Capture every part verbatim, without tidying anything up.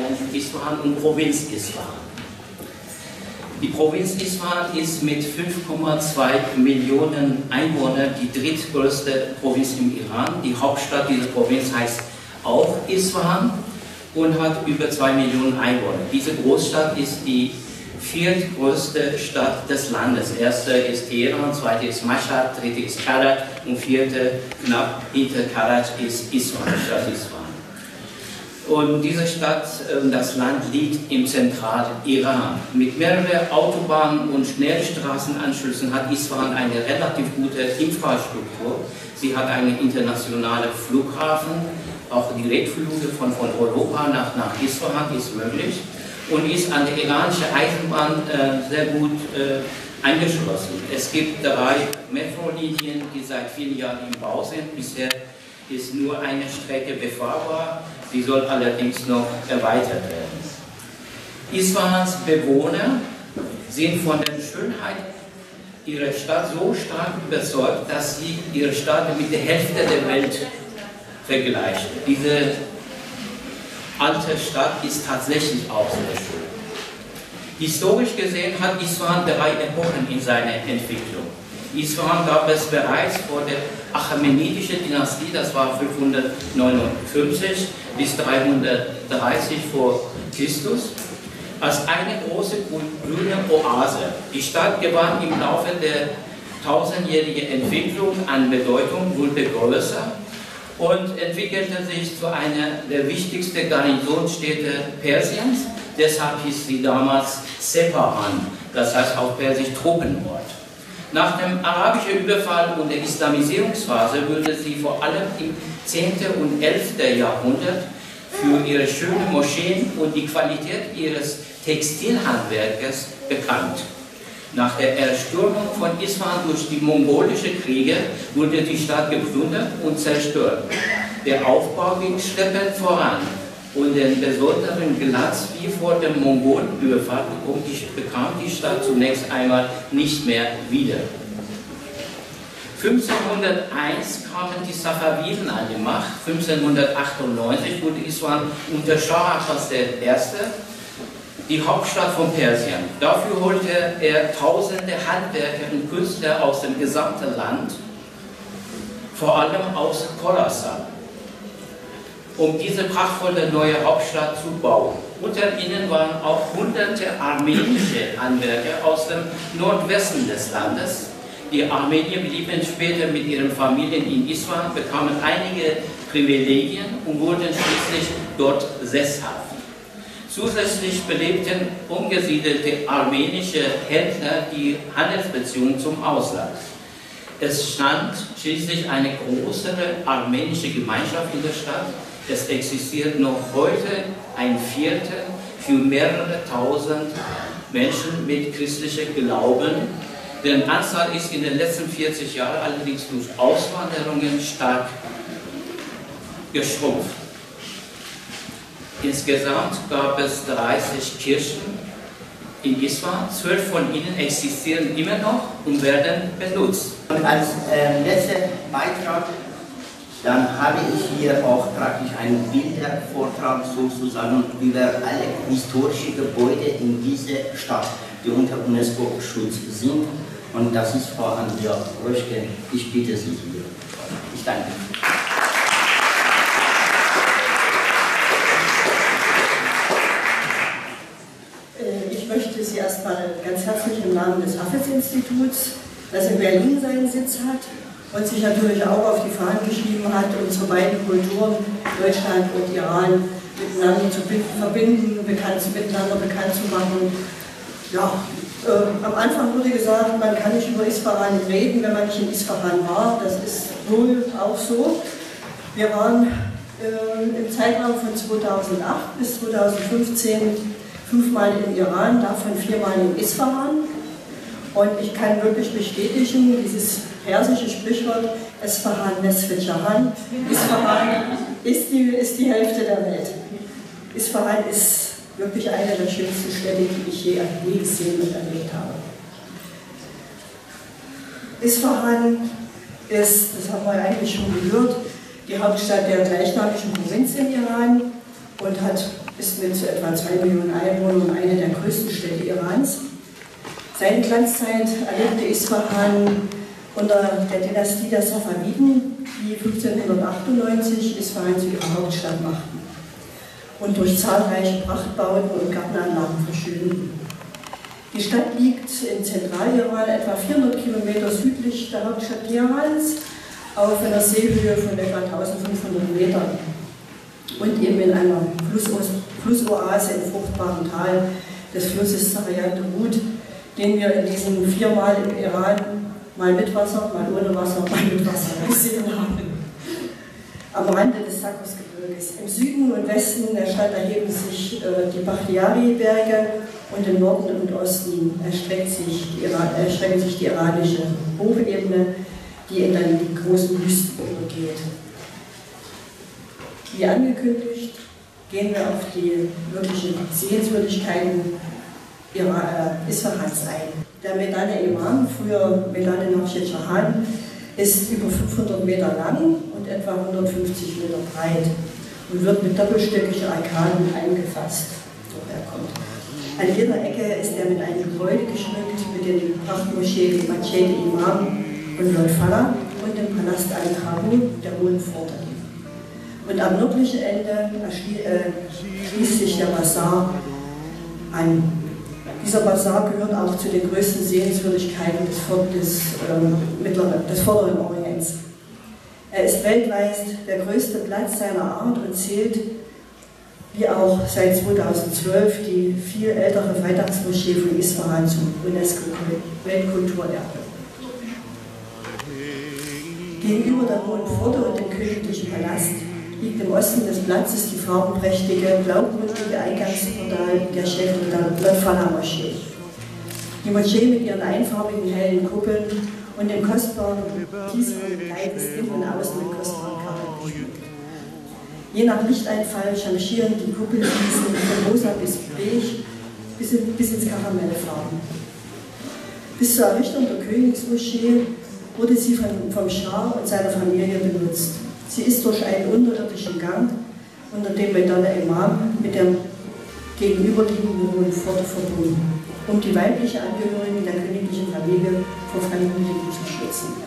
Isfahan und Provinz Isfahan. Die Provinz Isfahan ist mit fünf Komma zwei Millionen Einwohnern die drittgrößte Provinz im Iran. Die Hauptstadt dieser Provinz heißt auch Isfahan und hat über zwei Millionen Einwohner. Diese Großstadt ist die viertgrößte Stadt des Landes. Erste ist Teheran, zweite ist Mashhad, dritte ist Karaj und vierte, knapp hinter Karaj, ist Isfahan, Stadt Isfahan. Und diese Stadt, das Land liegt im Zentraliran. Mit mehreren Autobahnen und Schnellstraßenanschlüssen hat Isfahan eine relativ gute Infrastruktur. Sie hat einen internationalen Flughafen, auch Direktflüge von, von Europa nach, nach Isfahan ist möglich und ist an der iranischen Eisenbahn äh, sehr gut äh, eingeschlossen. Es gibt drei Metrolinien, die seit vielen Jahren im Bau sind. Bisher ist nur eine Strecke befahrbar, die soll allerdings noch erweitert werden. Isfahans Bewohner sind von der Schönheit ihrer Stadt so stark überzeugt, dass sie ihre Stadt mit der Hälfte der Welt vergleichen. Diese alte Stadt ist tatsächlich auch sehr schön. Historisch gesehen hat Isfahan drei Epochen in seiner Entwicklung. Isfahan gab es bereits vor der Achämenidischen Dynastie, das war fünfhundertneunundfünfzig bis dreihundertdreißig vor Christus, als eine große grüne Oase. Die Stadt gewann im Laufe der tausendjährigen Entwicklung an Bedeutung, wurde größer und entwickelte sich zu einer der wichtigsten Garnisonstädte Persiens. Deshalb hieß sie damals Sepahan, das heißt auf Persisch Truppenort. Nach dem arabischen Überfall und der Islamisierungsphase wurde sie vor allem im zehnten und elften Jahrhundert für ihre schönen Moscheen und die Qualität ihres Textilhandwerkes bekannt. Nach der Erstürmung von Isfahan durch die mongolischen Kriege wurde die Stadt geplündert und zerstört. Der Aufbau ging schleppend voran und den besonderen Glanz wie vor dem Mongolenüberfall bekam die Stadt zunächst einmal nicht mehr wieder. fünfzehnhunderteins kamen die Safawiden an die Macht. fünfzehnhundertachtundneunzig wurde Isfahan unter Schah Abbas der Erste die Hauptstadt von Persien. Dafür holte er tausende Handwerker und Künstler aus dem gesamten Land, vor allem aus Khorasan, um diese prachtvolle neue Hauptstadt zu bauen. Unter ihnen waren auch hunderte armenische Handwerker aus dem Nordwesten des Landes. Die Armenier blieben später mit ihren Familien in Isfahan, bekamen einige Privilegien und wurden schließlich dort sesshaft. Zusätzlich belebten umgesiedelte armenische Händler die Handelsbeziehungen zum Ausland. Es stand schließlich eine größere armenische Gemeinschaft in der Stadt. Es existiert noch heute ein Viertel für mehrere tausend Menschen mit christlichem Glauben. Deren Anzahl ist in den letzten vierzig Jahren allerdings durch Auswanderungen stark geschrumpft. Insgesamt gab es dreißig Kirchen in Isfahan. Zwölf von ihnen existieren immer noch und werden benutzt. Und als äh, letzter Beitrag, dann habe ich hier auch praktisch einen Bildervortrag sozusagen über alle historischen Gebäude in dieser Stadt, die unter UNESCO-Schutz sind. Und das ist Frau Andrea Röschke. Ich bitte Sie hier. Ich danke. Ich möchte Sie erstmal ganz herzlich im Namen des Hafez-Instituts, das in Berlin seinen Sitz hat und sich natürlich auch auf die Fahnen geschrieben hat, unsere beiden Kulturen, Deutschland und Iran, miteinander zu verbinden, bekannt, miteinander bekannt zu machen. Ja, äh, am Anfang wurde gesagt, man kann nicht über Isfahan reden, wenn man nicht in Isfahan war. Das ist wohl auch so. Wir waren äh, im Zeitraum von zweitausendacht bis zweitausendfünfzehn fünfmal im Iran, davon viermal in Isfahan. Und ich kann wirklich bestätigen, dieses persische Sprichwort, Isfahan Nesfet Jahan, Isfahan ist die, ist die Hälfte der Welt. Isfahan ist wirklich eine der schönsten Städte, die ich je, je gesehen und erlebt habe. Isfahan ist, das haben wir eigentlich schon gehört, die Hauptstadt der gleichnamigen Provinz im Iran und hat ist mit etwa zwei Millionen Einwohnern eine der größten Städte Irans. Seine Glanzzeit erlebte Isfahan unter der Dynastie der Safawiden, die fünfzehnhundertachtundneunzig Isfahan zu ihrer Hauptstadt machten und durch zahlreiche Prachtbauten und Gartenanlagen verschönten. Die Stadt liegt in Zentraliran, etwa vierhundert Kilometer südlich der Hauptstadt Teherans, auf einer Seehöhe von etwa eintausendfünfhundert Metern und eben in einer Flussos Flussoase im fruchtbaren Tal des Flusses Sarayat Rud, den wir in diesen viermal im Iran mal mit Wasser, mal ohne Wasser, mal mit Wasser gesehen haben. Am Rande des Sakros-Gebirges. Im Süden und Westen der Stadt erheben sich äh, die Bakhtiari-Berge und im Norden und Osten erstreckt sich die, erstreckt sich die iranische Hochebene, die in dann die großen Wüsten übergeht. Wie angekündigt, gehen wir auf die wirklichen Sehenswürdigkeiten Isfahans ein. Der Medane Imam, früher Medane Naqsh Jahan, ist über fünfhundert Meter lang und etwa hundertfünfzig Meter breit und wird mit doppelstöckiger Arkaden eingefasst. So er kommt. An jeder Ecke ist er mit einem Gebäude geschmückt, mit den Prachtmoscheen Masjid Imam und Lord Fallah und dem Palast Al-Kabu, der Hohen Pforte. Und am nördlichen Ende schließt sich der Basar an. Dieser Basar gehört auch zu den größten Sehenswürdigkeiten des, des, äh, mittleren, des Vorderen Orients. Er ist weltweit der größte Platz seiner Art und zählt, wie auch seit zweitausendzwölf, die viel ältere Freitagsmoschee von Isfahan zum UNESCO-Weltkulturerbe. Gegenüber der Hohen Pforte und dem königlichen Palast liegt im Osten des Platzes die farbenprächtige, blaugründige Eingangsportal der Sheikh Lord Fallah Moschee. Die Moschee mit ihren einfarbigen hellen Kuppeln und dem kostbaren tieferen Kleid ist innen und außen mit kostbaren Karten geschmückt. Je nach Lichteinfall changieren die Kuppelfliesen von rosa bis beige bis, in, bis ins Karamellfarben. Bis zur Errichtung der Königsmoschee wurde sie von, vom Schah und seiner Familie benutzt. Sie ist durch einen unterirdischen Gang unter dem Medane Imam mit der gegenüberliegenden Hohen Pforte verbunden, um die weiblichen Angehörigen der königlichen Familie vor fremden Blicken zu schützen.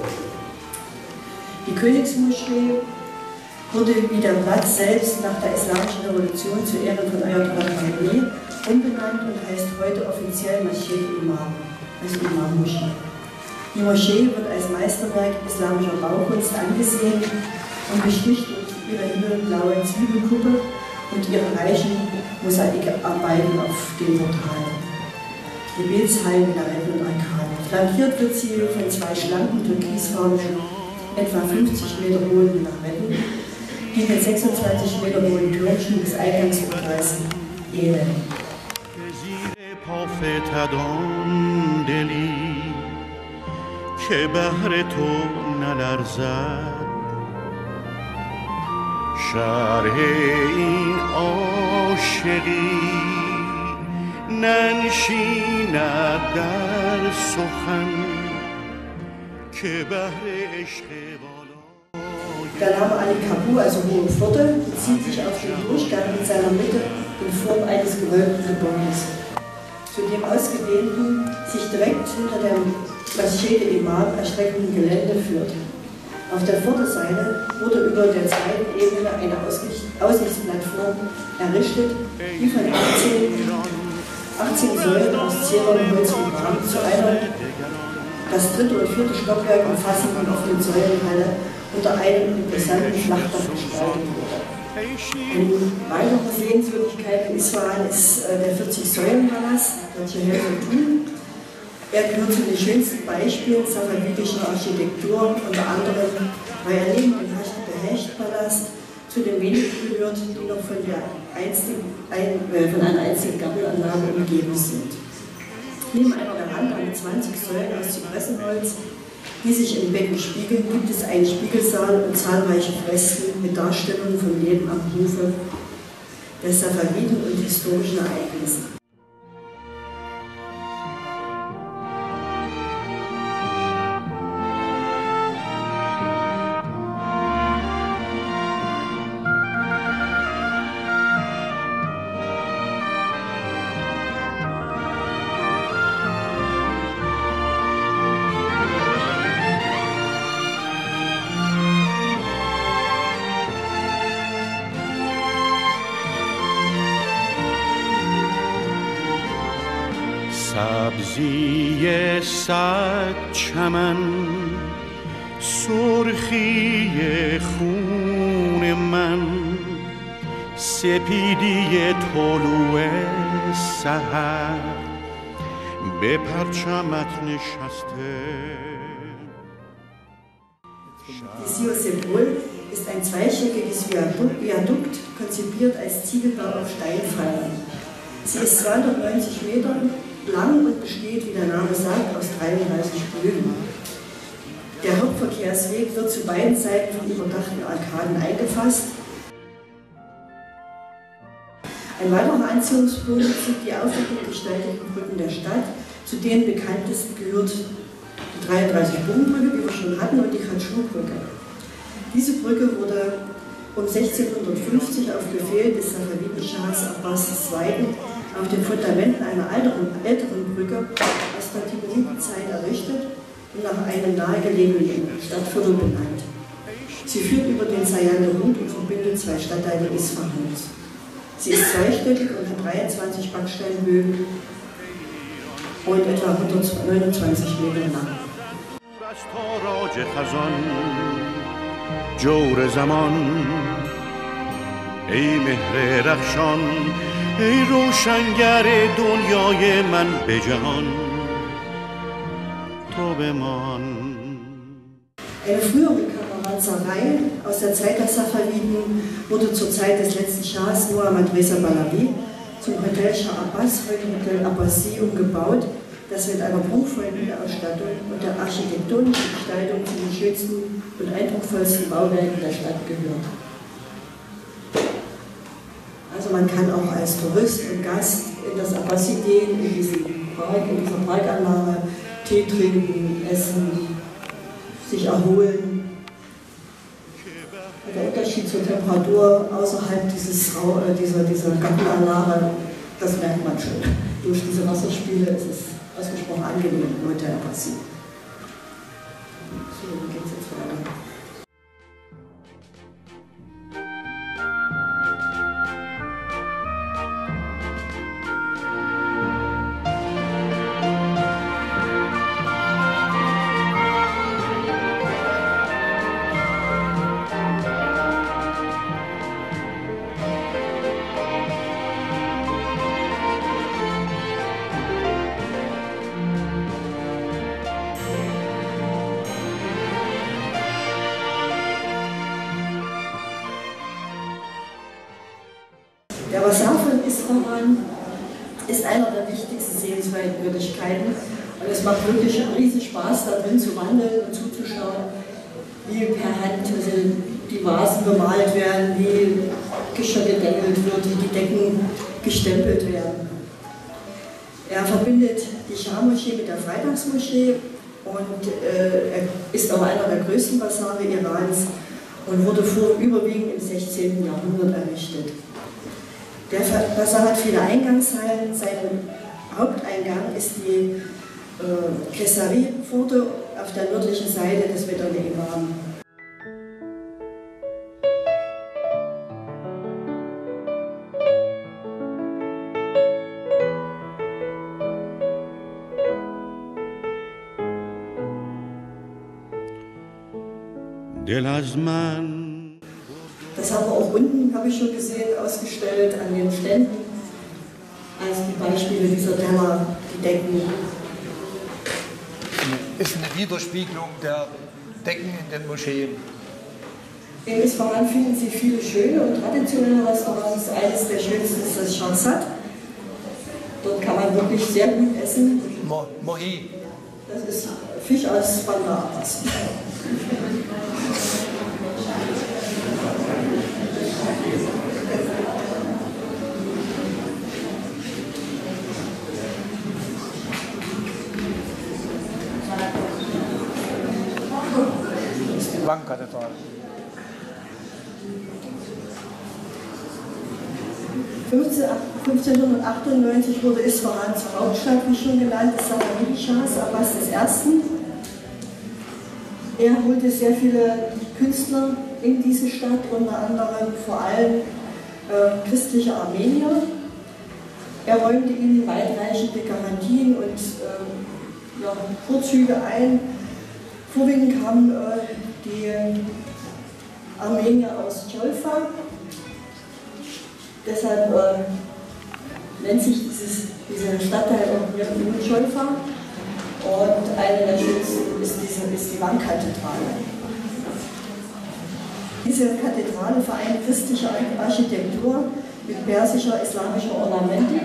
Die Königsmoschee wurde wie der Platz selbst nach der Islamischen Revolution zu Ehren von Ayatollah Khomeini umbenannt und heißt heute offiziell Masjid Imam, also Imam-Moschee. Die Moschee wird als Meisterwerk islamischer Baukunst angesehen und besticht durch ihre himmelblaue Zwiebelkuppe und ihre reichen Mosaikarbeiten auf den Portalen. Gebetshallen, Minaretten und Arkaden. Flankiert wird sie von zwei schlanken türkisfarbenen, etwa fünfzig Meter hohen Minaretten, die mit sechsundzwanzig Meter hohen Türmchen des Eingangsportals ähneln. که بهر تو نلرزد شرح این عاشقی ننشیند در سخن که بهر عشق Der Name Al-Kabu, also Hohe Pforte, bezieht sich auf den Durchgang in seiner Mitte in Form eines gewölbten Gebäudes. Zu dem ausgedehnten, sich direkt hinter dem Masjid Imam erstreckenden Gelände führt. Auf der Vorderseite wurde über der zweiten Ebene eine Aussichtsplattform errichtet, die von achtzehn Säulen aus zäherem Holz umrahmt zu einer das dritte und vierte Stockwerk umfassenden offenen Säulenhalle unter einem interessanten Flachdach gestaltet wurde. Eine weitere Sehenswürdigkeit in Isfahan ist der vierzig-Säulen-Palast, welcher Helmut Thun. Er gehört zu den schönsten Beispielen safawidischer Architektur, unter anderem, weil er neben dem Behecht-Palast zu den wenigen gehört, die noch von, der einzigen, ein, äh, von einer einzigen Gartenanlage umgeben sind. Neben einer Veranda mit zwanzig Säulen aus Zypressenholz, die sich im Becken spiegeln, gibt es einen Spiegelsaal und zahlreiche Fresken mit Darstellungen vom Leben am Hofe der Safawiden und historischen Ereignissen. سبزی صد چمن سرخی خون من سپیدی طلوع سحر به پرچمت نشسته. Die Sio-Symbol ist ein zweistöckiges Viadukt, konzipiert als Ziegelbau auf Steinpfeilern. Sie ist zweihundertneunzig Meter lang und besteht, wie der Name sagt, aus dreiunddreißig Bögen. Der Hauptverkehrsweg wird zu beiden Seiten von überdachten Arkaden eingefasst. Ein weiterer Anziehungspunkt sind die aufwendig gestalteten Brücken der Stadt, zu denen bekanntesten gehört die dreiunddreißig-Bogen-Brücke, die wir schon hatten, und die Khatschur-Brücke. Diese Brücke wurde um sechzehnhundertfünfzig auf Befehl des Safawiden-Schahs Abbas der Zweite auf den Fundamenten einer älteren, älteren Brücke aus der Timuridenzeit errichtet und nach einem nahegelegenen Stadtviertel benannt. Sie führt über den Sayan Rund und verbindet zwei Stadtteile Isfahans. Sie ist zweistöckig und hat dreiundzwanzig Backsteinbögen und etwa hundertneunundzwanzig Meter lang. جور زمان ای مهر رخشان ای روشنگر دنیای من به جهان تو بمان. Eine frühere Karawanserei aus der Zeit der Safawiden wurde zur Zeit des letzten Schahs Muhammad Reza Pahlavi zum Hotel Shah Abbas, heute Hotel Abbasi, umgebaut, das mit einer prunkvollen Innenausstattung und der architektonischen Gestaltung zu den schönsten und eindrucksvollsten Bauwerken der Stadt gehört. Also man kann auch als Tourist und Gast in das Abbasi gehen, in diesen Park, in dieser Parkanlage, Tee trinken, essen, sich erholen. Der Unterschied zur Temperatur außerhalb dieses, dieser, dieser Gartenanlage, das merkt man schon. Durch diese Wasserspiele ist es ausgesprochen angenehm im Hotel Abbasi. So, wie geht's jetzt weiter? Der Basar von Isfahan ist einer der wichtigsten Sehenswürdigkeiten und es macht wirklich einen riesen Spaß, da drin zu wandeln und zuzuschauen, wie per Hand die Vasen bemalt werden, wie Geschirr gedengelt wird, wie die Decken gestempelt werden. Er verbindet die Schah-Moschee mit der Freitagsmoschee und äh, er ist auch einer der größten Basare Irans und wurde vor, überwiegend im sechzehnten Jahrhundert errichtet. Der Basar hat viele Eingangshallen. Sein Haupteingang ist die äh, Kesari-Pforte auf der nördlichen Seite des Medane Imam. Das haben wir auch unten, habe ich schon gesehen, ausgestellt an den Ständen, als die Beispiele dieser Teller, die Decken. Ist eine Widerspiegelung der Decken in den Moscheen. In Isfahan finden Sie viele schöne und traditionelle Restaurants. Eines der schönsten ist das Shahzad. Dort kann man wirklich sehr gut essen. Mo Mohi. Das ist Fisch aus Bandar Abbas. Bankkathedral. fünfzehnhundertachtundneunzig wurde Isfahan zur Hauptstadt, wie schon genannt, des Safawiden-Schahs Abbas des Ersten. Er holte sehr viele Künstler in diese Stadt, unter anderem vor allem äh, christliche Armenier. Er räumte ihnen weitreichende Garantien und äh, ja, Vorzüge ein. Vorwiegend kamen äh, die Armenier aus Cholfa. Deshalb äh, nennt sich dieses, dieser Stadtteil auch nun Cholfa. Und eine der schönsten ist, diese, ist die Wangkathedrale. Diese Kathedrale vereint christliche Architektur mit persischer, islamischer Ornamentik.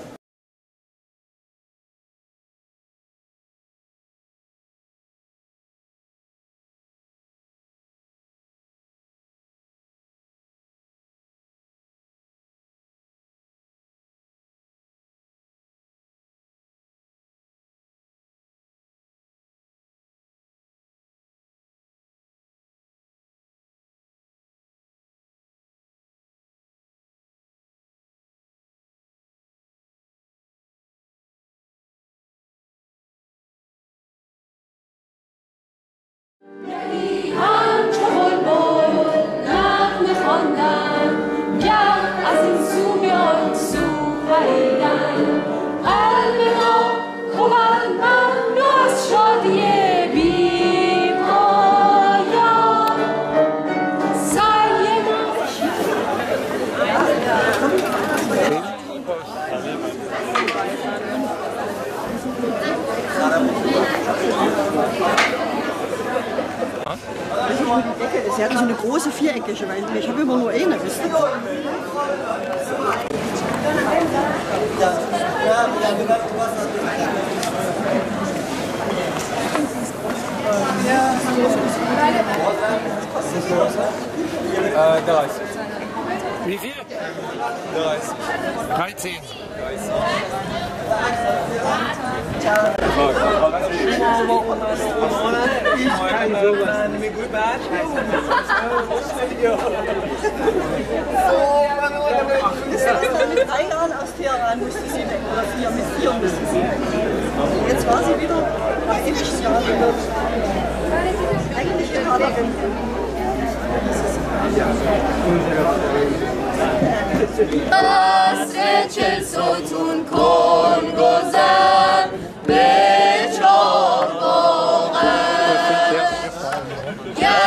Sie hatten so eine große viereckige, weil ich habe immer nur eine, wisst ihr? Äh, dreißig. Wie viel? dreißig. dreizehn. Mit drei Jahren aus Teheran musste sie weg, oder vier, mit vier musste sie weg. Jetzt war sie wieder nach ewigen Jahren wieder eigentlich Iranerin. Hasret sotun kon gozar be chor